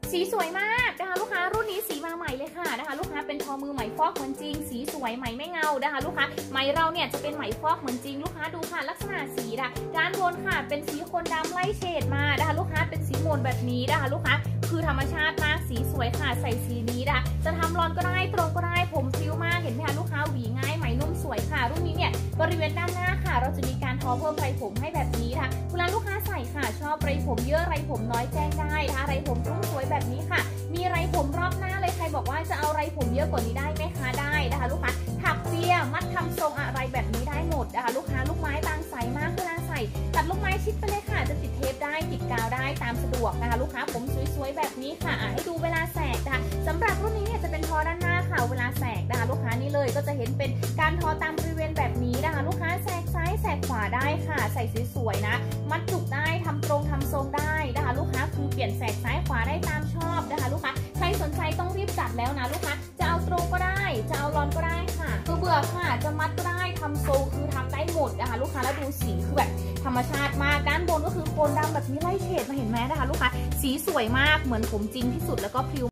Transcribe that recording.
สีสวยมากนะคะลูกค้ารุ่นนี้สีมาใหม่เลยค่ะนะคะลูกค้าเป็นทอมือไหมฟอกเหมือนจริงสีสวยไหมไม่เงานะคะลูกค้าไหมเราเนี่ยจะเป็นไหมฟอกเหมือนจริงลูกค้าดูค่ะลักษณะสีค่ะด้านบนค่ะเป็นสีโคนดำไล่เฉดมานะคะลูกค้าเป็นสีโมนแบบนี้นะคะลูกค้าคือธรรมชาติมากสีสวยค่ะใส่สีนี้นะคะจะทำรอนก็ได้ตรงก็ได้ผมพริ้วมากเห็นไหมคะลูกค้าหวีง่ายไหมนุ่มสวยค่ะรุ่นนี้เนี่ยบริเวณด้านหน้าค่ะเราจะมีการทอเพิ่มไรผมให้แบบนี้ค่ะเวลาลูกค้าใส่ค่ะชอบไรผมเยอะไรผมน้อยแจ้งได้นะคะไรผมรุ่งสวยแบบนี้ค่ะมีไรผมรอบหน้าเลยใครบอกว่าจะเอาไรผมเยอะกว่านี้ได้ไหมคะได้นะคะลูกค้าถักเปียมัดทำทรงอะไรแบบนี้ได้หมดนะคะลูกค้าลูกไม้บางใสมากเวลาใส่ตัดลูกไม้ชิดไปเลยค่ะจะติดเทปได้ติดกาวได้ตามสะดวกนะคะลูกค้าผมสวยๆแบบนี้ค่ะให้ดูเวลาแสกนะคะสำหรับรุ่นนี้เนี่ยจะเป็นทอด้านหน้าค่ะเวลาแสกนะคะลูกค้านี่เลยก็จะเห็นเป็นการทอตามบริเวณแบบนี้นะคะลูกค้าแสกซ้ายแสกขวาได้ค่ะใส่สวยๆนะมัดจุกได้ทำตรงทำทรงได้นะคะลูกค้าคือเปลี่ยนแสกซ้ายขวาได้ตามชอบนะคะลูกค้าใครสนใจต้องรีบจัดแล้วนะลูกค้าจะเอาตรงก็ได้จะเอารอนก็ได้ค่ะคือเบื่อค่ะจะมัดก็ได้ทำทรงคือทำได้หมดนะคะลูกค้าแล้วดูสีคือแบบธรรมชาติมากด้านบนก็คือโคนดำแบบนี้ไล่เฉดมาเห็นไหมนะคะลูกค้าสีสวยมากเหมือนผมจริงที่สุดแล้วก็พริ้ว